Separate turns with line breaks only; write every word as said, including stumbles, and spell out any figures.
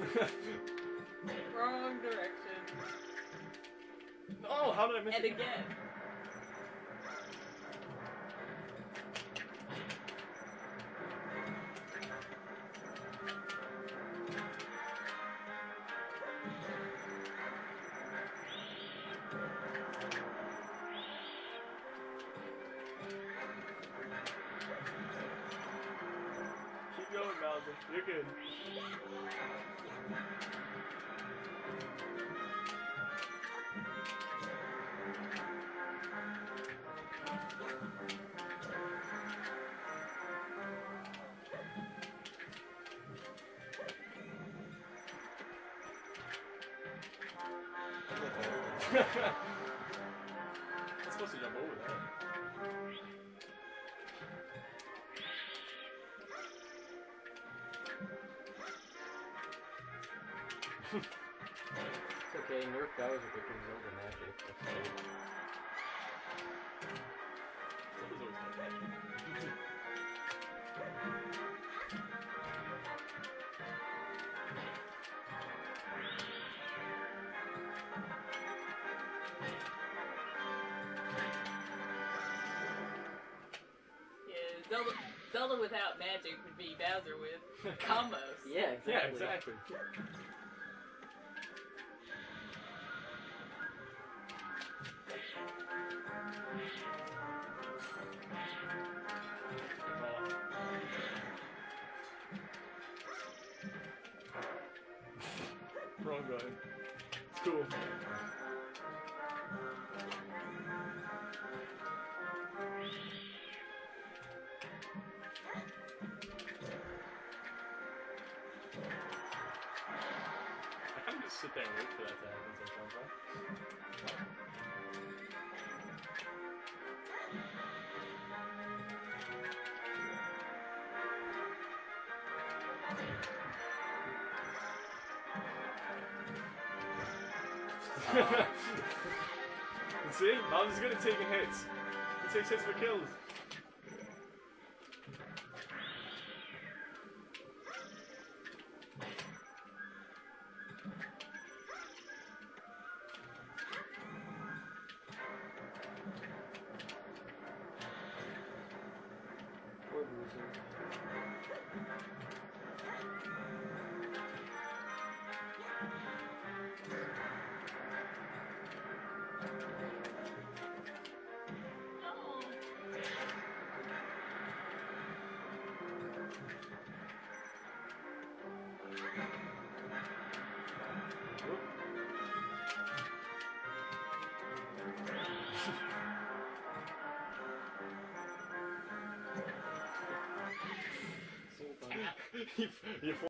Wrong direction.
Oh, how did I miss
And
it?
again.
Keep going, Bowser. You're good. I'm supposed to jump over that.
It's okay, Nerf Bowser becomes Zelda magic. That's cool.
Zelda's always got magic.
Yeah, Zelda, Zelda without magic would be Bowser with combos.
Yeah, exactly.
Yeah, exactly. Wrong button. It's cool. I kind of just sit there and wait for that to happen sometimes, huh? See? Bowser's good at taking hits. He takes hits for kills.
Poor Bowser.
you, you